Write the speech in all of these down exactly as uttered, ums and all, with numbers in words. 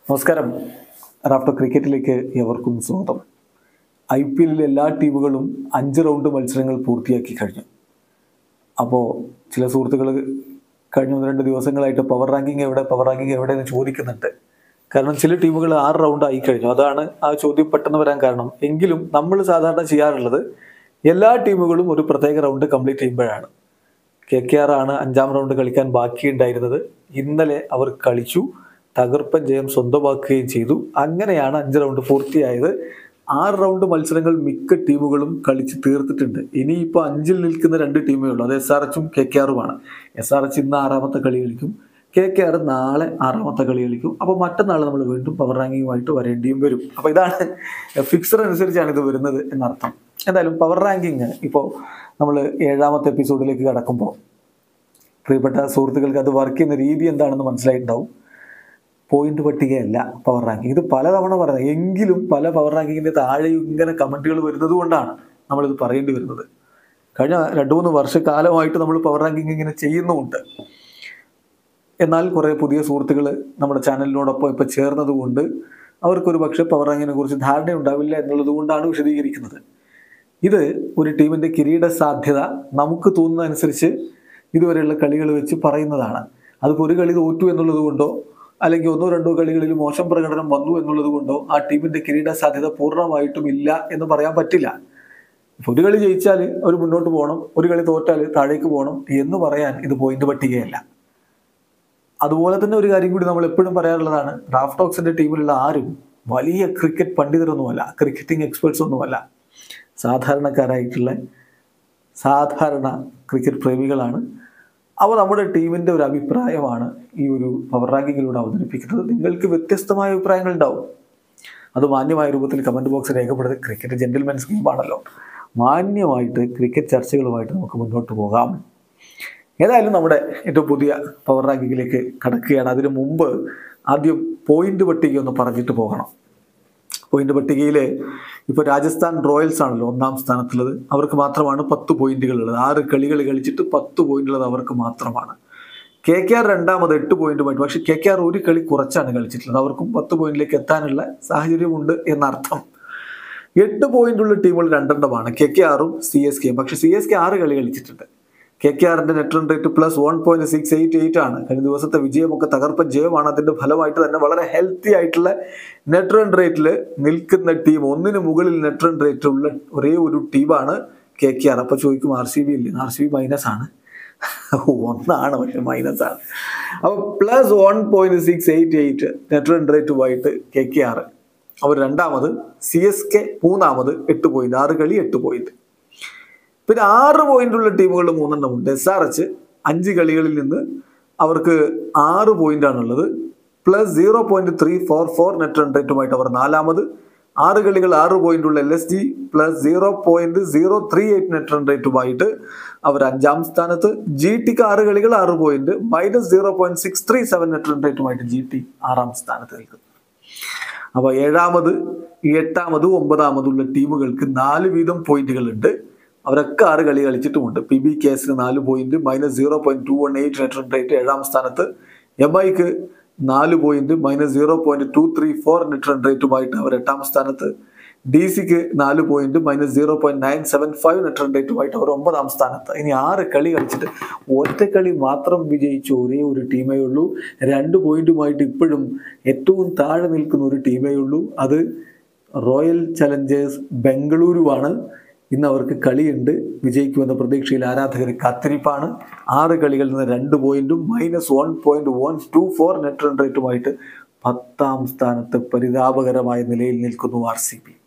നമസ്കാരം. റാഫ്റ്റർ ക്രിക്കറ്റിലേക്ക് ഏവർക്കും സ്വാഗതം. ഐ പി എല്ലിലെ എല്ലാ ടീമുകളും അഞ്ച് റൗണ്ട് മത്സരങ്ങൾ പൂർത്തിയാക്കി കഴിഞ്ഞു. അപ്പോൾ ചില സുഹൃത്തുക്കൾ കഴിഞ്ഞ ഒന്ന് രണ്ട് ദിവസങ്ങളായിട്ട് പവർ റാങ്കിങ് എവിടെ പവർ റാങ്കിങ് എവിടെ എന്ന് ചോദിക്കുന്നുണ്ട്. കാരണം ചില ടീമുകൾ ആറ് റൗണ്ട് ആയി കഴിഞ്ഞു. അതാണ് ആ ചോദ്യം പെട്ടെന്ന് വരാൻ കാരണം. എങ്കിലും നമ്മൾ സാധാരണ ചെയ്യാറുള്ളത് എല്ലാ ടീമുകളും ഒരു പ്രത്യേക റൗണ്ട് കംപ്ലീറ്റ് ചെയ്യുമ്പോഴാണ്. കെ കെ ആർ ആണ് അഞ്ചാം റൗണ്ട് കളിക്കാൻ ബാക്കിയുണ്ടായിരുന്നത്. ഇന്നലെ അവർ കളിച്ചു, തകർപ്പൻ ജയം സ്വന്തമാക്കുകയും ചെയ്തു. അങ്ങനെയാണ് അഞ്ച് റൗണ്ട് പൂർത്തിയായത്. ആറ് റൗണ്ട് മത്സരങ്ങൾ മിക്ക ടീമുകളും കളിച്ച് തീർത്തിട്ടുണ്ട്. ഇനിയിപ്പോൾ അഞ്ചിൽ നിൽക്കുന്ന രണ്ട് ടീമേ ഉള്ളൂ. അത് എസ് ആർ എച്ചും കെ കെ ആറുമാണ്. എസ് ആർ എച്ച് ഇന്ന് ആറാമത്തെ കളി കളിക്കും, കെ കെ ആർ നാളെ ആറാമത്തെ കളി കളിക്കും. അപ്പോൾ മറ്റന്നാൾ നമ്മൾ വീണ്ടും പവർ റാങ്കിങ്ങുമായിട്ട് വരേണ്ടിയും വരും. അപ്പോൾ ഇതാണ് ഫിക്സർ അനുസരിച്ചാണ് ഇത് വരുന്നത് എന്നർത്ഥം. എന്തായാലും പവർ റാങ്കിങ് ഇപ്പോൾ നമ്മൾ ഏഴാമത്തെ എപ്പിസോഡിലേക്ക് കടക്കുമ്പോൾ പ്രിയപ്പെട്ട സുഹൃത്തുക്കൾക്ക് അത് വർക്ക് ചെയ്യുന്ന രീതി എന്താണെന്ന് മനസ്സിലായിട്ടുണ്ടാവും. പോയിന്റ് പട്ടികയല്ല പവർ റാങ്കിങ്. ഇത് പലതവണ പറയുന്നത്, എങ്കിലും പല പവർ റാങ്കിങ്ങിൻ്റെ താഴെയും ഇങ്ങനെ കമൻറ്റുകൾ വരുന്നത് കൊണ്ടാണ് നമ്മളിത് പറയേണ്ടി വരുന്നത്. കഴിഞ്ഞ രണ്ട് മൂന്ന് വർഷക്കാലമായിട്ട് നമ്മൾ പവർ റാങ്കിങ് ഇങ്ങനെ ചെയ്യുന്നുമുണ്ട്. എന്നാൽ കുറേ പുതിയ സുഹൃത്തുക്കൾ നമ്മുടെ ചാനലിനോടൊപ്പം ഇപ്പോൾ ചേർന്നത് കൊണ്ട് അവർക്കൊരു പക്ഷേ പവർ റാങ്കിങ്ങിനെ കുറിച്ച് ധാരണ ഉണ്ടാവില്ല എന്നുള്ളത് കൊണ്ടാണ് വിശദീകരിക്കുന്നത്. ഇത് ഒരു ടീമിൻ്റെ കിരീട സാധ്യത നമുക്ക് തോന്നുന്ന അനുസരിച്ച് ഇതുവരെയുള്ള കളികൾ വെച്ച് പറയുന്നതാണ്. അതിപ്പോൾ ഒരു കളി തോറ്റു എന്നുള്ളത് കൊണ്ടോ അല്ലെങ്കിൽ ഒന്നോ രണ്ടോ കളികളിൽ മോശം പ്രകടനം വന്നു എന്നുള്ളത് കൊണ്ടോ ആ ടീമിൻ്റെ കിരീട സാധ്യത പൂർണ്ണമായിട്ടും ഇല്ല എന്ന് പറയാൻ പറ്റില്ല. ഒരു കളി ജയിച്ചാൽ അവർ മുന്നോട്ട് പോകണം, ഒരു കളി തോറ്റാൽ താഴേക്ക് പോകണം എന്ന് പറയാൻ ഇത് പോയിന്റ് പട്ടികയല്ല. അതുപോലെ തന്നെ ഒരു കാര്യം കൂടി നമ്മൾ എപ്പോഴും പറയാറുള്ളതാണ്, റാഫ് ടോക്സിൻ്റെ ടീമിലുള്ള ആരും വലിയ ക്രിക്കറ്റ് പണ്ഡിതരൊന്നുമല്ല, ക്രിക്കറ്റിംഗ് എക്സ്പേർട്സ് ഒന്നുമല്ല. സാധാരണക്കാരായിട്ടുള്ള സാധാരണ ക്രിക്കറ്റ് പ്രേമികളാണ്. അവ നമ്മുടെ ടീമിൻ്റെ ഒരു അഭിപ്രായമാണ് ഈ ഒരു പവർ റാങ്കിങ്ങിലൂടെ അവതരിപ്പിക്കുന്നത്. നിങ്ങൾക്ക് വ്യത്യസ്തമായ അഭിപ്രായങ്ങൾ ഉണ്ടാവും. അത് മാന്യമായ രൂപത്തിൽ കമൻറ്റ് ബോക്സിൽ രേഖപ്പെടുത്തി. ക്രിക്കറ്റ് ജെന്റിൽമെൻസ് ഗെയിമാണല്ലോ. മാന്യമായിട്ട് ക്രിക്കറ്റ് ചർച്ചകളുമായിട്ട് നമുക്ക് മുന്നോട്ട് പോകാം. ഏതായാലും നമ്മുടെ ഏറ്റവും പുതിയ പവർ റാങ്കിങ്ങിലേക്ക് കടക്കുകയാണ്. അതിനു മുമ്പ് ആദ്യം പോയിന്റ് പട്ടിക ഒന്ന് പറഞ്ഞിട്ട് പോകണം. പോയിന്റ് പട്ടികയിൽ ഇപ്പോൾ രാജസ്ഥാൻ റോയൽസ് ആണല്ലോ ഒന്നാം സ്ഥാനത്തുള്ളത്. അവർക്ക് മാത്രമാണ് പത്ത് പോയിന്റുകൾ ഉള്ളത്. ആറ് കളികൾ കളിച്ചിട്ട് പത്ത് പോയിന്റ് ഉള്ളത് അവർക്ക് മാത്രമാണ്. കെ കെ ആർ രണ്ടാമത് എട്ട് പോയിന്റുമായിട്ട്. പക്ഷേ കെ കെ ആർ ഒരു കളി കുറച്ചാണ് കളിച്ചിട്ടുള്ളത്. അവർക്കും പത്ത് പോയിന്റിലേക്ക് എത്താനുള്ള സാഹചര്യമുണ്ട് എന്നർത്ഥം. എട്ട് പോയിന്റുള്ള ടീമുകൾ രണ്ടെണ്ണമാണ്, കെ കെ ആറും സി എസ് കെയും. പക്ഷേ സി എസ് കെ ആറ് കളി കളിച്ചിട്ടുണ്ട്. കെ കെ ആറിൻ്റെ net run rate plus one point six eight eight ആണ്. കഴിഞ്ഞ ദിവസത്തെ വിജയമൊക്കെ തകർപ്പൻ ജയമാണ്. അതിൻ്റെ ഫലമായിട്ട് തന്നെ വളരെ ഹെൽത്തി ആയിട്ടുള്ള നെറ്റ് റൺ റേറ്റിൽ നിൽക്കുന്ന ടീം, ഒന്നിന് മുകളിൽ നെറ്റ് റൺ റേറ്റ് ഉള്ള ഒരേ ഒരു ടീമാണ് കെ കെ ആർ. അപ്പോൾ ചോദിക്കും ആർ സി ബി ഇല്ലേ? ആർ സി ബി മൈനസ് ആണ്. ഒന്നാണ്, പക്ഷെ മൈനസ് ആണ്. അപ്പോൾ plus one point six eight eight net run റേറ്റുമായിട്ട് കെ കെ ആർ അവർ രണ്ടാമത്, സി എസ് കെ മൂന്നാമത് എട്ട് പോയിന്റ്, ആറ് കളി എട്ട് പോയിന്റ്. പിന്നെ ആറ് പോയിന്റുള്ള ടീമുകൾ മൂന്നെണ്ണമുണ്ട്. എസ് ആർ എച്ച് അഞ്ച് കളികളിൽ നിന്ന് അവർക്ക് ആറ് പോയിന്റാണുള്ളത്. Plus zero point three four four net run റേറ്റുമായിട്ട് അവർ നാലാമത്. ആറ് കളികൾ ആറ് പോയിന്റുള്ള L S G plus zero point zero three eight net run റേറ്റുമായിട്ട് അവർ അഞ്ചാം സ്ഥാനത്ത്. ജി ടിക്ക് ആറ് കളികൾ ആറ് point minus zero point six three seven net run റേറ്റുമായിട്ട് ജി ടി ആറാം സ്ഥാനത്ത് നിൽക്കുന്നു. അപ്പോൾ ഏഴാമത് എട്ടാമത് ഒമ്പതാമതുള്ള ടീമുകൾക്ക് നാല് വീതം പോയിന്റുകളുണ്ട്. അവരൊക്കെ ആറ് കളി കളിച്ചിട്ടുമുണ്ട്. പി ബി കേസിന് നാല് point minus zero point two one eight net run rate ഏഴാം സ്ഥാനത്ത്. എം ഐക്ക് നാല് point minus zero point two three four net run റേറ്റുമായിട്ട് അവർ എട്ടാം സ്ഥാനത്ത്. ഡി സിക്ക് നാല് point minus zero point nine seven five net run റേറ്റുമായിട്ട് അവർ ഒമ്പതാം സ്ഥാനത്ത്. ഇനി ആറ് കളി കളിച്ചിട്ട് ഒറ്റ കളി മാത്രം വിജയിച്ച ഒരേ ഒരു ടീമേ ഉള്ളൂ. രണ്ട് പോയിന്റുമായിട്ട് ഇപ്പോഴും ഏറ്റവും താഴെ നിൽക്കുന്ന ഒരു ടീമേ ഉള്ളൂ. അത് റോയൽ ചലഞ്ചേഴ്സ് ബംഗളൂരുവാണ്. ഇന്ന് അവർക്ക് കളിയുണ്ട്. വിജയിക്കുമെന്ന പ്രതീക്ഷയിൽ ആരാധകർ കാത്തിരിപ്പാണ്. ആറ് കളികളിൽ നിന്ന് രണ്ട് പോയിന്റും minus one point one two four net run റേറ്റുമായിട്ട് പത്താം സ്ഥാനത്ത് പരിതാപകരമായ നിലയിൽ നിൽക്കുന്നു ആർ സി ബി.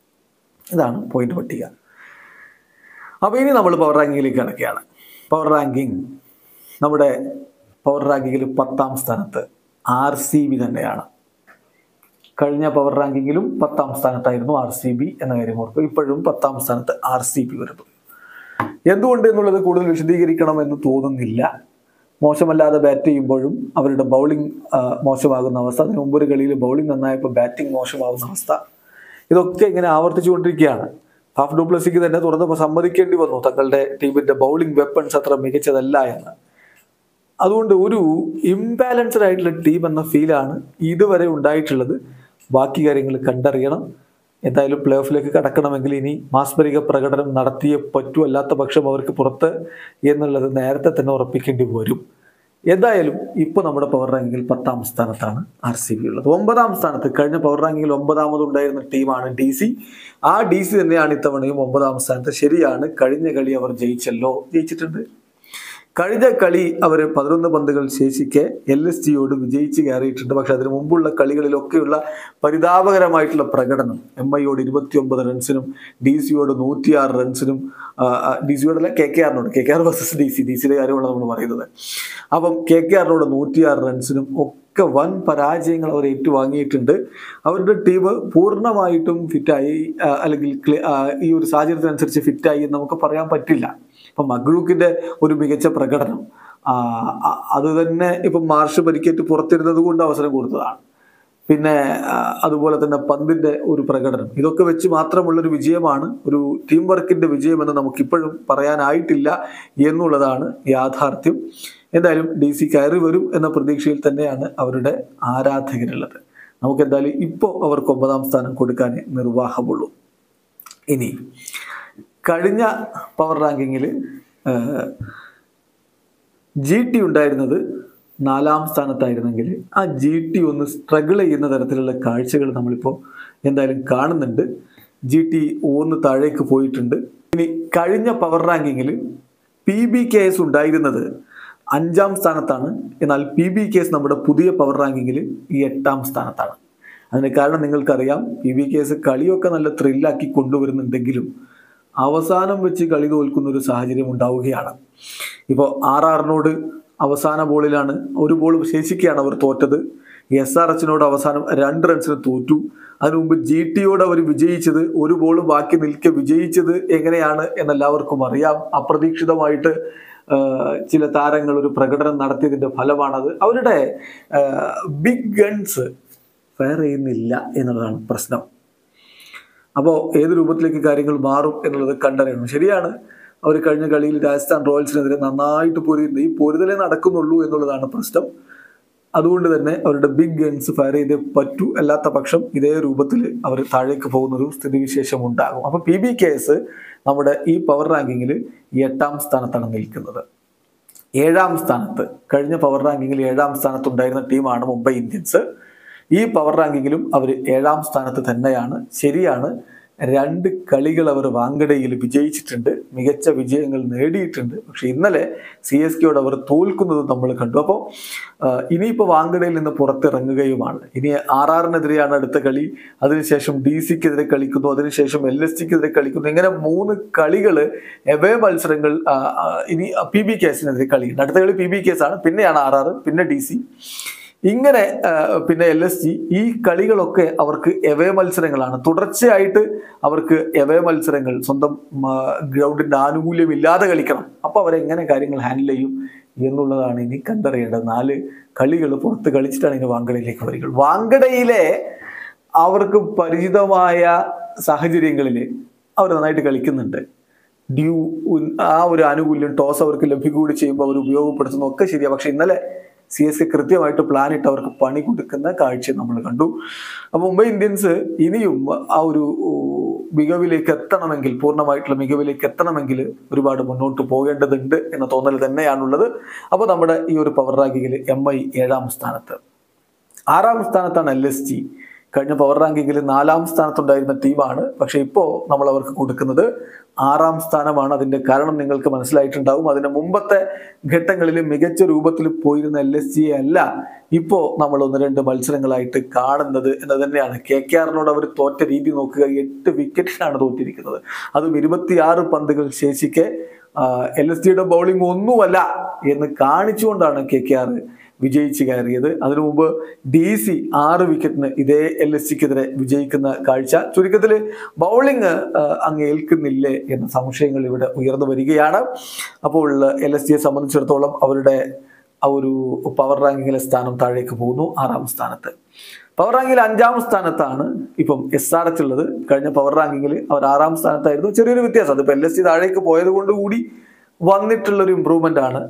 ഇതാണ് പോയിന്റ് പട്ടിക. അപ്പോൾ ഇനി നമ്മൾ പവർ റാങ്കിങ്ങിലേക്ക് കിടക്കുകയാണ്. പവർ റാങ്കിങ് നമ്മുടെ പവർ റാങ്കിങ്ങിൽ പത്താം സ്ഥാനത്ത് ആർ സി ബി തന്നെയാണ്. കഴിഞ്ഞ പവർ റാങ്കിങ്ങിലും പത്താം സ്ഥാനത്തായിരുന്നു ആർ സി ബി എന്ന കാര്യം ഓർക്കുക. ഇപ്പോഴും പത്താം സ്ഥാനത്ത് ആർ സി ബി വരുന്നു. എന്തുകൊണ്ട് എന്നുള്ളത് കൂടുതൽ വിശദീകരിക്കണം എന്ന് തോന്നുന്നില്ല. മോശമല്ലാതെ ബാറ്റ് ചെയ്യുമ്പോഴും അവരുടെ ബൗളിംഗ് മോശമാകുന്ന അവസ്ഥ, അതിന് മുമ്പൊരു കളിയിൽ ബൗളിംഗ് നന്നായപ്പോൾ ബാറ്റിംഗ് മോശമാകുന്ന അവസ്ഥ, ഇതൊക്കെ ഇങ്ങനെ ആവർത്തിച്ചുകൊണ്ടിരിക്കുകയാണ്. ഹാഫ് ഡു പ്ലസിക്ക് തന്നെ തുറന്നപ്പോൾ സമ്മതിക്കേണ്ടി വന്നു തങ്ങളുടെ ടീമിൻ്റെ ബൗളിംഗ് വെപ്പൺസ് അത്ര മികച്ചതല്ല എന്ന്. അതുകൊണ്ട് ഒരു ഇംബാലൻസ്ഡ് ആയിട്ടുള്ള ടീം എന്ന ഫീലാണ് ഇതുവരെ ഉണ്ടായിട്ടുള്ളത്. ബാക്കി കാര്യങ്ങൾ കണ്ടറിയണം. എന്തായാലും പ്ലേ ഓഫിലേക്ക് കടക്കണമെങ്കിൽ ഇനി മാസ്മരിക പ്രകടനം നടത്തിയേ പറ്റൂ, അല്ലാത്ത പക്ഷം അവർക്ക് പുറത്ത് എന്നുള്ളത് നേരത്തെ തന്നെ ഉറപ്പിക്കേണ്ടി വരും. എന്തായാലും ഇപ്പോൾ നമ്മുടെ പവർ റാങ്കിങ്ങിൽ പത്താം സ്ഥാനത്താണ് ആർ സി ബി ഉള്ളത്. ഒമ്പതാം സ്ഥാനത്ത് കഴിഞ്ഞ പവർ റാങ്കിങ്ങിൽ ഒമ്പതാമത് ഉണ്ടായിരുന്ന ടീമാണ് ഡി സി. ആ ഡി സി തന്നെയാണ് ഇത്തവണയും ഒമ്പതാം സ്ഥാനത്ത്. ശരിയാണ്, കഴിഞ്ഞ കളി അവർ ജയിച്ചല്ലോ, ജയിച്ചിട്ടുണ്ട്. കഴിഞ്ഞ കളി അവർ പതിനൊന്ന് പന്തുകൾ ശേഷിക്കെ എൽ എസ് ജിയോട് വിജയിച്ച് കയറിയിട്ടുണ്ട്. പക്ഷെ അതിന് മുമ്പുള്ള കളികളിലൊക്കെയുള്ള പരിതാപകരമായിട്ടുള്ള പ്രകടനം, എം ഐയോട് ഇരുപത്തി ഒമ്പത് റൺസിനും ഡി സിയോട് നൂറ്റിയാറ് റൺസിനും ഡി സിയോടല്ല കെ കെ ആറിനോട് K K R versus D C D സിയുടെ കാര്യമാണ് നമ്മൾ പറയുന്നത്. അപ്പം കെ കെ ആറിനോട് നൂറ്റിയാറ് റൺസിനും ഒക്കെ വൻ പരാജയങ്ങൾ അവർ ഏറ്റുവാങ്ങിയിട്ടുണ്ട്. അവരുടെ ടീം പൂർണ്ണമായിട്ടും ഫിറ്റായി അല്ലെങ്കിൽ ഈ ഒരു സാഹചര്യത്തിനനുസരിച്ച് ഫിറ്റായി എന്ന് നമുക്ക് പറയാൻ പറ്റില്ല. ഇപ്പം മഗ്ലൂക്കിന്റെ ഒരു മികച്ച പ്രകടനം അത് തന്നെ ഇപ്പം മാർഷ് പരിക്കേറ്റ് പുറത്തിരുന്നത് കൊണ്ട് അവസരം കൊടുത്തതാണ്. പിന്നെ അതുപോലെ തന്നെ പന്തിന്റെ ഒരു പ്രകടനം, ഇതൊക്കെ വെച്ച് മാത്രമുള്ളൊരു വിജയമാണ്, ഒരു ടീം വർക്കിന്റെ വിജയമെന്ന് നമുക്കിപ്പോഴും പറയാനായിട്ടില്ല എന്നുള്ളതാണ് യാഥാർത്ഥ്യം. എന്തായാലും ഡി സി കയറി വരും എന്ന പ്രതീക്ഷയിൽ തന്നെയാണ് അവരുടെ ആരാധകരുള്ളത്. നമുക്ക് എന്തായാലും ഇപ്പോൾ അവർക്ക് ഒമ്പതാം സ്ഥാനം കൊടുക്കാനേ നിർവാഹമുള്ളൂ. ഇനി കഴിഞ്ഞ പവർ റാങ്കിങ്ങിൽ ജി ടി ഉണ്ടായിരുന്നത് നാലാം സ്ഥാനത്തായിരുന്നെങ്കിൽ ആ ജി ടി ഒന്ന് സ്ട്രഗിൾ ചെയ്യുന്ന തരത്തിലുള്ള കാഴ്ചകൾ നമ്മളിപ്പോൾ എന്തായാലും കാണുന്നുണ്ട്. ജി ടി ഒന്ന് താഴേക്ക് പോയിട്ടുണ്ട്. ഇനി കഴിഞ്ഞ പവർ റാങ്കിങ്ങിൽ പി ബി കെ എസ് ഉണ്ടായിരുന്നത് അഞ്ചാം സ്ഥാനത്താണ്. എന്നാൽ പി ബി കെ എസ് നമ്മുടെ പുതിയ പവർ റാങ്കിങ്ങിൽ ഈ എട്ടാം സ്ഥാനത്താണ്. അതിന് കാരണം നിങ്ങൾക്കറിയാം, പി ബി കെ എസ് കളിയൊക്കെ നല്ല ത്രില്ലാക്കി കൊണ്ടുവരുന്നുണ്ടെങ്കിലും അവസാനം വെച്ച് കളി തോൽക്കുന്ന ഒരു സാഹചര്യം ഉണ്ടാവുകയാണ്. ഇപ്പോൾ ആർ ആറിനോട് അവസാന ബോളിലാണ്, ഒരു ബോൾ ശേഷിക്കുകയാണ് അവർ തോറ്റത്. എസ് ആർ എച്ചിനോട് അവസാനം രണ്ട് റൺസിന് തോറ്റു. അതിനു മുമ്പ് ജി ടിയോട് അവർ വിജയിച്ചത്, ഒരു ബോൾ ബാക്കി നിൽക്കെ വിജയിച്ചത് എങ്ങനെയാണ് എന്നെല്ലാവർക്കും അറിയാം. അപ്രതീക്ഷിതമായിട്ട് ചില താരങ്ങൾ ഒരു പ്രകടനം നടത്തിയതിൻ്റെ ഫലമാണത്. അവരുടെ ബിഗ് ഗൺസ് ഫയർ ചെയ്യുന്നില്ല എന്നുള്ളതാണ് പ്രശ്നം. അപ്പോൾ ഏത് രൂപത്തിലേക്ക് കാര്യങ്ങൾ മാറും എന്നുള്ളത് കണ്ടറിയണം. ശരിയാണ്, അവർ കഴിഞ്ഞ കളിയിൽ രാജസ്ഥാൻ റോയൽസിനെതിരെ നന്നായിട്ട് പൊരുതുന്നത്, ഈ പൊരുതലേ നടക്കുന്നുള്ളൂ എന്നുള്ളതാണ് പ്രശ്നം. അതുകൊണ്ട് തന്നെ അവരുടെ ബിഗ് ഗൺസ് ഫയർ ചെയ്തേ പറ്റൂ, അല്ലാത്ത പക്ഷം ഇതേ രൂപത്തിൽ അവർ താഴേക്ക് പോകുന്നൊരു സ്ഥിതിവിശേഷം ഉണ്ടാകും. അപ്പോൾ പി ബി കെ എസ് നമ്മുടെ ഈ പവർ റാങ്കിങ്ങിൽ എട്ടാം സ്ഥാനത്താണ് നിൽക്കുന്നത്. ഏഴാം സ്ഥാനത്ത് കഴിഞ്ഞ പവർ റാങ്കിങ്ങിൽ ഏഴാം സ്ഥാനത്തുണ്ടായിരുന്ന ടീമാണ് മുംബൈ ഇന്ത്യൻസ്. ഈ പവർ റാങ്കിങ്ങിലും അവർ ഏഴാം സ്ഥാനത്ത് തന്നെയാണ്. ശരിയാണ്, രണ്ട് കളികൾ അവർ വാങ്കഡയിൽ വിജയിച്ചിട്ടുണ്ട്, മികച്ച വിജയങ്ങൾ നേടിയിട്ടുണ്ട്. പക്ഷെ ഇന്നലെ സി എസ് കെയോട് അവർ തോൽക്കുന്നത് നമ്മൾ കണ്ടു. അപ്പോൾ ഇനിയിപ്പോൾ വാങ്കഡയിൽ നിന്ന് പുറത്തിറങ്ങുകയുമാണ്. ഇനി ആർ ആറിനെതിരെയാണ് അടുത്ത കളി, അതിനുശേഷം ഡി സിക്കെതിരെ കളിക്കുന്നു, അതിനുശേഷം എൽ എസ് ടിക്കെതിരെ കളിക്കുന്നു. ഇങ്ങനെ മൂന്ന് കളികൾ എവേ മത്സരങ്ങൾ. ഇനി പി ബി കേസിനെതിരെ കളിയുണ്ട്, അടുത്ത കളി പി ബി കേസാണ്, പിന്നെയാണ് ആർ ആർ, പിന്നെ ഡി സി, ഇങ്ങനെ പിന്നെ എൽ എസ് ജി. ഈ കളികളൊക്കെ അവർക്ക് എവേ മത്സരങ്ങളാണ്. തുടർച്ചയായിട്ട് അവർക്ക് എവേ മത്സരങ്ങൾ, സ്വന്തം ഗ്രൗണ്ടിന്റെ ആനുകൂല്യം ഇല്ലാതെ കളിക്കണം. അപ്പോൾ അവരെങ്ങനെ കാര്യങ്ങൾ ഹാൻഡിൽ ചെയ്യും എന്നുള്ളതാണ് ഇനി കണ്ടറിയേണ്ടത്. നാല് കളികൾ പുറത്ത് കളിച്ചിട്ടാണ് ഇനി വാങ്കഡയിലേക്ക് വരിക. വാങ്കഡയിലെ അവർക്ക് പരിചിതമായ സാഹചര്യങ്ങളിൽ അവർ നന്നായിട്ട് കളിക്കുന്നുണ്ട്. ഡ്യൂ ആ ഒരു ആനുകൂല്യം ടോസ് അവർക്ക് ലഭിക്കുകയൂടി ചെയ്യുമ്പോൾ അവർ ഉപയോഗപ്പെടുത്തുന്നു, ഒക്കെ ശരിയാണ്. പക്ഷെ ഇന്നലെ സി എസ് കെ കൃത്യമായിട്ട് പ്ലാൻ ഇട്ട് അവർക്ക് പണി കൊടുക്കുന്ന കാഴ്ച നമ്മൾ കണ്ടു. അപ്പോൾ മുംബൈ ഇന്ത്യൻസ് ഇനിയും ആ ഒരു മികവിലേക്ക് എത്തണമെങ്കിൽ, പൂർണ്ണമായിട്ടുള്ള മികവിലേക്ക് എത്തണമെങ്കിൽ ഒരുപാട് മുന്നോട്ട് പോകേണ്ടതുണ്ട് എന്ന തോന്നൽ തന്നെയാണുള്ളത്. അപ്പോൾ നമ്മുടെ ഈ ഒരു പവർ റാങ്കിങ്ങിൽ എം ഐ ഏഴാം സ്ഥാനത്ത്. ആറാം സ്ഥാനത്താണ് എൽ എസ് ജി. കഴിഞ്ഞ പവർ റാങ്കിങ്ങിൽ നാലാം സ്ഥാനത്തുണ്ടായിരുന്ന ടീമാണ്. പക്ഷെ ഇപ്പോൾ നമ്മൾ അവർക്ക് കൊടുക്കുന്നത് ആറാം സ്ഥാനമാണ്. അതിൻ്റെ കാരണം നിങ്ങൾക്ക് മനസ്സിലായിട്ടുണ്ടാവും. അതിന് മുമ്പത്തെ ഘട്ടങ്ങളിൽ മികച്ച രൂപത്തിൽ പോയിരുന്ന എൽ എസ് ജിയെ അല്ല ഇപ്പോൾ നമ്മൾ ഒന്ന് രണ്ട് മത്സരങ്ങളായിട്ട് കാണുന്നത് എന്ന് തന്നെയാണ്. കെ കെ ആറിനോട് അവർ തോറ്റ രീതി നോക്കുക, എട്ട് വിക്കറ്റിനാണ് തോറ്റിരിക്കുന്നത്. അതും ഇരുപത്തിയാറ് പന്തുകൾ ശേഷിക്കെ എൽ എസ് ജിയുടെ ബൗളിംഗ് ഒന്നുമല്ല എന്ന് കാണിച്ചുകൊണ്ടാണ് കെ കെ ആർ വിജയിച്ച് കയറിയത്. അതിനു മുമ്പ് ഡി സി ആറ് വിക്കറ്റിന് ഇതേ എൽ എസ് ജിക്കെതിരെ വിജയിക്കുന്ന കാഴ്ച. ചുരുക്കത്തിൽ ബൗളിംഗ് അങ്ങ് ഏൽക്കുന്നില്ലേ എന്ന സംശയങ്ങൾ ഇവിടെ ഉയർന്നു വരികയാണ്. അപ്പോൾ എൽ എസ് ജിയെ സംബന്ധിച്ചിടത്തോളം അവരുടെ ആ ഒരു പവർ റാങ്കിങ്ങിലെ സ്ഥാനം താഴേക്ക് പോകുന്നു, ആറാം സ്ഥാനത്ത്. പവർ റാങ്കിങ്ങിൽ അഞ്ചാം സ്ഥാനത്താണ് ഇപ്പം എസ് ആർ എച്ച് ഉള്ളത്. കഴിഞ്ഞ പവർ റാങ്കിങ്ങിൽ അവർ ആറാം സ്ഥാനത്തായിരുന്നു. ചെറിയൊരു വ്യത്യാസം, അതിപ്പോൾ എൽ എസ് ജി താഴേക്ക് പോയത് കൊണ്ട് കൂടി വന്നിട്ടുള്ളൊരു ഇമ്പ്രൂവ്മെന്റ് ആണ്.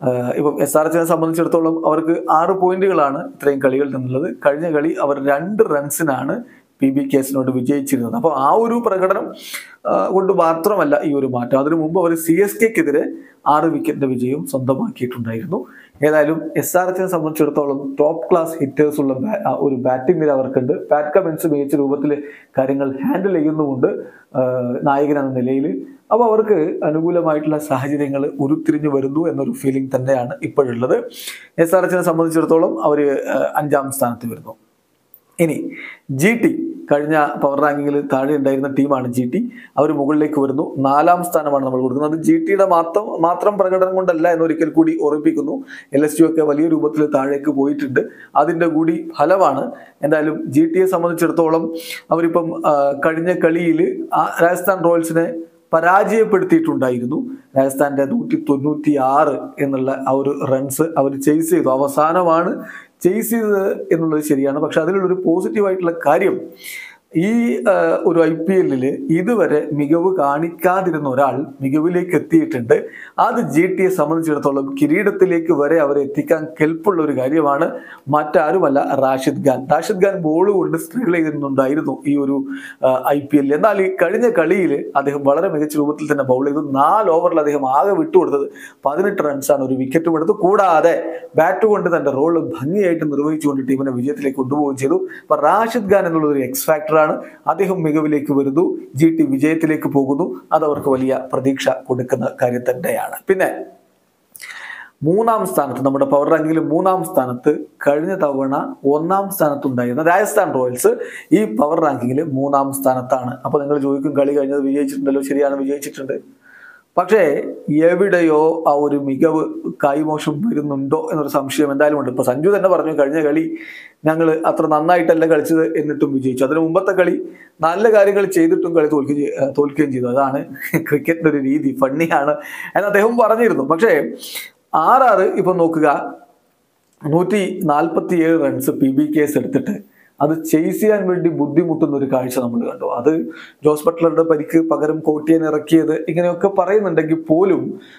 ഇപ്പം എസ് ആർ എച്ചിനെ സംബന്ധിച്ചിടത്തോളം അവർക്ക് ആറ് പോയിന്റുകളാണ് ഇത്രയും കളികളിൽ നിന്നുള്ളത്. കഴിഞ്ഞ കളി അവർ രണ്ട് റൺസിനാണ് പി ബി കേസിനോട് വിജയിച്ചിരുന്നത്. അപ്പോൾ ആ ഒരു പ്രകടനം കൊണ്ട് മാത്രമല്ല ഈ ഒരു മാറ്റം. അതിനു മുമ്പ് അവർ സി എസ് കെക്കെതിരെ ആറ് വിക്കറ്റിന്റെ വിജയം സ്വന്തമാക്കിയിട്ടുണ്ടായിരുന്നു. ഏതായാലും എസ് ആർ എച്ചിനെ സംബന്ധിച്ചിടത്തോളം ടോപ്പ് ക്ലാസ് ഹിറ്റേഴ്സ് ഉള്ള ഒരു ബാറ്റിംഗ് നിര അവർക്കുണ്ട്. പാറ്റ് കമിൻസ് മികച്ച രൂപത്തിൽ കാര്യങ്ങൾ ഹാൻഡിൽ ചെയ്യുന്നുമുണ്ട് നായകൻ എന്ന നിലയിൽ. അപ്പോൾ അവർക്ക് അനുകൂലമായിട്ടുള്ള സാഹചര്യങ്ങൾ ഉരുത്തിരിഞ്ഞു വരുന്നു എന്നൊരു ഫീലിംഗ് തന്നെയാണ് ഇപ്പോഴുള്ളത്. എസ് ആർ എച്ചിനെ സംബന്ധിച്ചിടത്തോളം അവർ അഞ്ചാം സ്ഥാനത്ത് വരുന്നു. ഇനി ജി ടി കഴിഞ്ഞ പവർ റാങ്കിങ്ങിൽ താഴെ ഉണ്ടായിരുന്ന ടീമാണ് ജി ടി. അവർ മുകളിലേക്ക് വരുന്നു. നാലാം സ്ഥാനമാണ് നമ്മൾ കൊടുക്കുന്നത്. ജി ടിയുടെ മാത്രം മാത്രം പ്രകടനം കൊണ്ടല്ല എന്നൊരിക്കൽ കൂടി ഓർമ്മിപ്പിക്കുന്നു. എൽ എസ് ജി ഒക്കെ വലിയ രൂപത്തിൽ താഴേക്ക് പോയിട്ടുണ്ട്. അതിൻ്റെ കൂടി ഫലമാണ്. എന്തായാലും ജി ടിയെ സംബന്ധിച്ചിടത്തോളം അവരിപ്പം കഴിഞ്ഞ കളിയിൽ രാജസ്ഥാൻ റോയൽസിനെ പരാജയപ്പെടുത്തിയിട്ടുണ്ടായിരുന്നു. രാജസ്ഥാന്റെ നൂറ്റി തൊണ്ണൂറ്റി ആറ് എന്നുള്ള ആ ഒരു റൺസ് അവർ ചേസ് ചെയ്തു. അവസാനമാണ് ചേസ് ചെയ്തത് എന്നുള്ളത് ശരിയാണ്. പക്ഷെ അതിലുള്ളൊരു പോസിറ്റീവായിട്ടുള്ള കാര്യം, ഈ ഒരു ഐ പി എല്ലിൽ ഇതുവരെ മികവ് കാണിക്കാതിരുന്ന ഒരാൾ മികവിലേക്ക് എത്തിയിട്ടുണ്ട്. അത് ജി ടിയെ സംബന്ധിച്ചിടത്തോളം കിരീടത്തിലേക്ക് വരെ അവരെ എത്തിക്കാൻ കെൽപ്പുള്ള ഒരു കാര്യമാണ്. മറ്റാരുമല്ല റാഷിദ് ഖാൻ. റാഷിദ് ഖാൻ ബോൾ കൊണ്ട് സ്ട്രഗിൾ ചെയ്തിട്ടുണ്ടായിരുന്നു ഈ ഒരു ഐ പി എല്ലിൽ. എന്നാൽ ഈ കഴിഞ്ഞ കളിയിൽ അദ്ദേഹം വളരെ മികച്ച രൂപത്തിൽ തന്നെ ബൗൾ ചെയ്തു. നാല് ഓവറിൽ അദ്ദേഹം ആകെ വിട്ടുകൊടുത്തത് പതിനെട്ട് റൺസാണ്, ഒരു വിക്കറ്റും എടുത്തു. കൂടാതെ ബാറ്റ് കൊണ്ട് തന്റെ റോള് ഭംഗിയായിട്ട് നിർവഹിച്ചുകൊണ്ട് ടീമിനെ വിജയത്തിലേക്ക് കൊണ്ടുപോവുകയും ചെയ്തു. അപ്പൊ റാഷിദ് ഖാൻ എന്നുള്ളത് ഒരു എക്സ് ഫാക്ടറാണ്. അദ്ദേഹം മികവിലേക്ക് വരുന്നു. ജി ടി വിജയത്തിലേക്ക് പോകുന്നു. അത് അവർക്ക് വലിയ പ്രതീക്ഷ കൊടുക്കുന്ന കാര്യം തന്നെയാണ്. പിന്നെ മൂന്നാം സ്ഥാനത്ത്, നമ്മുടെ പവർ റാങ്കിങ്ങിൽ മൂന്നാം സ്ഥാനത്ത് കഴിഞ്ഞ തവണ ഒന്നാം സ്ഥാനത്തുണ്ടായിരുന്ന രാജസ്ഥാൻ റോയൽസ് ഈ പവർ റാങ്കിങ്ങിൽ മൂന്നാം സ്ഥാനത്താണ്. അപ്പൊ നിങ്ങൾ ചോദിക്കും, കളി കഴിഞ്ഞത് വിജയിച്ചിട്ടുണ്ടല്ലോ. ശരിയാണ്, വിജയിച്ചിട്ടുണ്ട്. പക്ഷേ എവിടെയോ ആ ഒരു മികവ് കൈമോശം വരുന്നുണ്ടോ എന്നൊരു സംശയം എന്തായാലും ഉണ്ട്. ഇപ്പൊ സഞ്ജു തന്നെ പറഞ്ഞു, കഴിഞ്ഞ കളി ഞങ്ങൾ അത്ര നന്നായിട്ടല്ല കളിച്ചത് എന്നിട്ടും വിജയിച്ചു. അതിന് മുമ്പത്തെ കളി നല്ല കാര്യങ്ങൾ ചെയ്തിട്ടും കളി തോൽക്കുകയും തോൽക്കുകയും ചെയ്തു. അതാണ് ക്രിക്കറ്റിന്റെ ഒരു രീതി. ഫണ്ണിയാണ് എന്ന് അദ്ദേഹം പറഞ്ഞിരുന്നു. പക്ഷേ ആറാറ് ഇപ്പൊ നോക്കുക, നൂറ്റി നാൽപ്പത്തി ഏഴ് റൺസ് പി ബി കേസ് എടുത്തിട്ട് അത് ചേസ് ചെയ്യാൻ വേണ്ടി ബുദ്ധിമുട്ടുന്ന ഒരു കാഴ്ച നമ്മൾ കണ്ടു. അത് ജോസ് ബട്ട്ലറുടെ പരിക്ക് പകരം കോട്ടിയൻ ഇറക്കിയത് ഇങ്ങനെയൊക്കെ പറയുന്നുണ്ടെങ്കിൽ പോലും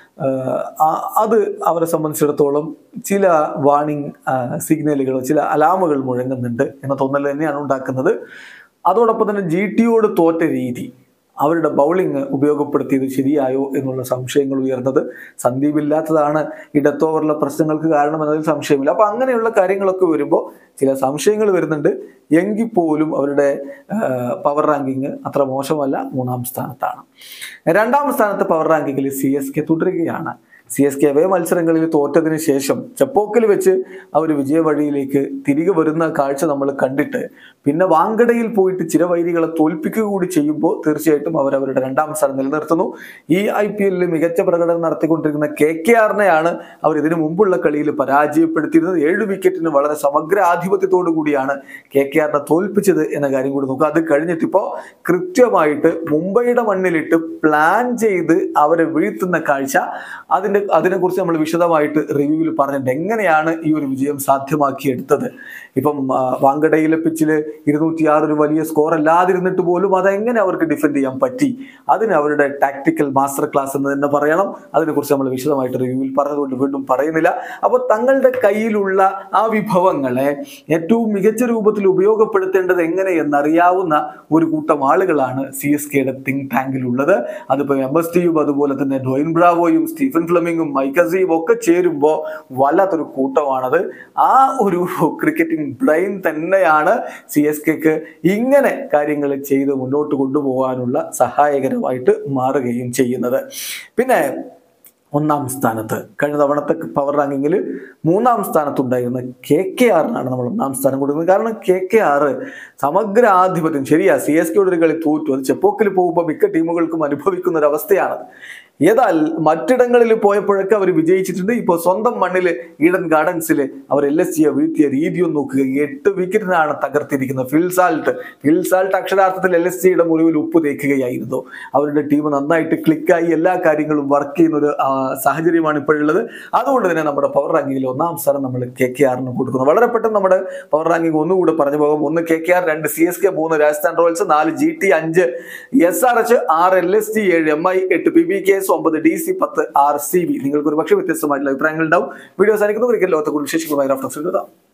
അത് അവരെ സംബന്ധിച്ചിടത്തോളം ചില വാർണിംഗ് സിഗ്നലുകൾ, ചില അലാമുകൾ മുഴങ്ങുന്നുണ്ട് എന്ന തോന്നൽ തന്നെയാണ് ഉണ്ടാക്കുന്നത്. അതോടൊപ്പം തന്നെ ജി ടിയോട് തോറ്റ രീതി, അവരുടെ ബൗളിംഗ് ഉപയോഗപ്പെടുത്തിയത് ശരിയായോ എന്നുള്ള സംശയങ്ങൾ ഉയർന്നത്. സന്ദീപ് ഇല്ലാത്തതാണ് ഇടത്ത് ഓവറിലെ പ്രശ്നങ്ങൾക്ക് കാരണം എന്നതിൽ സംശയമില്ല. അപ്പൊ അങ്ങനെയുള്ള കാര്യങ്ങളൊക്കെ വരുമ്പോൾ ചില സംശയങ്ങൾ വരുന്നുണ്ട്. എങ്കിൽ പോലും അവരുടെ പവർ റാങ്കിങ് അത്ര മോശമല്ല, മൂന്നാം സ്ഥാനത്താണ്. രണ്ടാം സ്ഥാനത്ത് പവർ റാങ്കിങ്ങിൽ സി എസ് കെ തുടരുകയാണ്. സി എസ് കെ അവേ മത്സരങ്ങളിൽ തോറ്റതിന് ശേഷം ചെപ്പോക്കിൽ വെച്ച് അവർ വിജയവഴിയിലേക്ക് തിരികെ വരുന്ന കാഴ്ച നമ്മൾ കണ്ടിട്ട് പിന്നെ വാങ്കഡയിൽ പോയിട്ട് ചിരവൈരികളെ തോൽപ്പിക്കുക കൂടി ചെയ്യുമ്പോൾ തീർച്ചയായിട്ടും അവർ അവരുടെ രണ്ടാം സ്ഥാനം നിലനിർത്തുന്നു. ഈ ഐ പി എല്ലിൽ മികച്ച പ്രകടനം നടത്തിക്കൊണ്ടിരിക്കുന്ന കെ കെ ആറിനെയാണ് അവർ ഇതിനു മുമ്പുള്ള കളിയിൽ പരാജയപ്പെടുത്തിയിരുന്നത്. ഏഴ് വിക്കറ്റിന് വളരെ സമഗ്ര ആധിപത്യത്തോടു കൂടിയാണ് കെ കെ ആറിനെ തോൽപ്പിച്ചത് എന്ന കാര്യം കൂടി നോക്കുക. അത് കഴിഞ്ഞിട്ട് ഇപ്പോൾ കൃത്യമായിട്ട് മുംബൈയുടെ മണ്ണിലിട്ട് പ്ലാൻ ചെയ്ത് അവരെ വീഴ്ത്തുന്ന കാഴ്ച, അതിന് അതിനെക്കുറിച്ച് നമ്മൾ വിശദമായിട്ട് റിവ്യൂവിൽ പറഞ്ഞിട്ടുണ്ട്. എങ്ങനെയാണ് ഈ ഒരു വിജയം സാധ്യമാക്കിയെടുത്തത്. ഇപ്പം വാങ്കഡയിലെ പിച്ചില് ഇരുന്നൂറ്റി ആറ് ഒരു വലിയ സ്കോർ അല്ലാതിരുന്നിട്ട് പോലും അതെങ്ങനെ അവർക്ക് ഡിഫെൻഡ് ചെയ്യാൻ പറ്റി, അതിന് അവരുടെ ടാക്ടിക്കൽ മാസ്റ്റർ ക്ലാസ് എന്ന് തന്നെ പറയണം. അതിനെക്കുറിച്ച് നമ്മൾ വിശദമായിട്ട് റിവ്യൂവിൽ പറഞ്ഞതുകൊണ്ട് വീണ്ടും പറയുന്നില്ല. അപ്പോൾ തങ്ങളുടെ കയ്യിലുള്ള ആ വിഭവങ്ങളെ ഏറ്റവും മികച്ച രൂപത്തിൽ ഉപയോഗപ്പെടുത്തേണ്ടത് എങ്ങനെ എന്നറിയാവുന്ന ഒരു കൂട്ടം ആളുകളാണ് സി എസ് കെയുടെ തിങ്ക് ടാങ്കിലുള്ളത്. അതിപ്പോൾ എം എസ് ടിയും അതുപോലെ തന്നെ ഡ്വൈൻ ബ്രാവോയും സ്റ്റീഫൻ ഫ്ലെമിങ്ങും മൈക്ക് അസീം ഒക്കെ ചേരുമ്പോൾ വല്ലാത്തൊരു കൂട്ടമാണത്. ആ ഒരു ക്രിക്കറ്റിംഗ് ബ്രെയിൻ തന്നെയാണ് സി എസ് കെക്ക് ഇങ്ങനെ കാര്യങ്ങൾ ചെയ്ത് മുന്നോട്ട് കൊണ്ടുപോകാനുള്ള സഹായകരമായിട്ട് മാറുകയും ചെയ്യുന്നത്. പിന്നെ ഒന്നാം സ്ഥാനത്ത് കഴിഞ്ഞ തവണത്തെ പവർ റാങ്കിങ്ങിൽ മൂന്നാം സ്ഥാനത്തുണ്ടായിരുന്ന കെ കെ ആറിനാണ് നമ്മൾ ഒന്നാം സ്ഥാനം കൊടുക്കുന്നത്. കാരണം കെ കെ ആറ് സമഗ്ര ആധിപത്യം, ശരിയാ സി എസ് കെയുടെ ഒരു കളി തോറ്റു, അത് ചെപ്പോക്കിൽ പോകുമ്പോൾ മിക്ക ടീമുകൾക്കും അനുഭവിക്കുന്ന ഒരു അവസ്ഥയാണ്. ഏതാൽ മറ്റിടങ്ങളിൽ പോയപ്പോഴൊക്കെ അവർ വിജയിച്ചിട്ടുണ്ട്. ഇപ്പോൾ സ്വന്തം മണ്ണിൽ ഈഡൻ ഗാർഡൻസിൽ അവർ എൽ എസ് ജിയെ വീഴ്ത്തിയ രീതിയൊന്നും നോക്കുക. എട്ട് വിക്കറ്റിനാണ് തകർത്തിരിക്കുന്നത്. ഫിൽ സാൾട്ട് ഫിൽ സാൾട്ട് അക്ഷരാർത്ഥത്തിൽ എൽ എസ് ജിയുടെ മുറിവിൽ ഉപ്പ് തേക്കുകയായിരുന്നു. അവരുടെ ടീം നന്നായിട്ട് ക്ലിക്കായി എല്ലാ കാര്യങ്ങളും വർക്ക് ചെയ്യുന്ന ഒരു സാഹചര്യമാണ് ഇപ്പോഴുള്ളത്. അതുകൊണ്ട് തന്നെ നമ്മുടെ പവർ റാങ്കിങ്ങിൽ ഒന്നാം സ്ഥാനം നമ്മൾ കെ കെ ആറിന് കൊടുക്കുന്നു. വളരെ പെട്ടെന്ന് നമ്മുടെ പവർ റാങ്കിങ് ഒന്നുകൂടെ പറഞ്ഞു പോകാം. ഒന്ന് കെ കെ ആർ, രണ്ട് സി എസ് കെ, മൂന്ന് രാജസ്ഥാൻ റോയൽസ്, നാല് ജി ടി, അഞ്ച് എസ് ആർ എച്ച്, ആറ് എൽ എസ് ജി, ഏഴ് എം ഐ, എട്ട് പി ബി കെ, എസ് ഒമ്പത്, ഡി സി പത്ത്, ആർ സി ബി. നിങ്ങൾക്ക് ഒരു പക്ഷേ വ്യത്യസ്തമായിട്ടുള്ള അഭിപ്രായങ്ങൾ ഉണ്ടാവും. വീഡിയോ അവസാനിക്കുന്നു. ക്രിക്കറ്റ് ലോകത്തെ കൂടുതൽ വിശേഷങ്ങളുമായി റാഫ് ടോക്സിൽ എത്താം.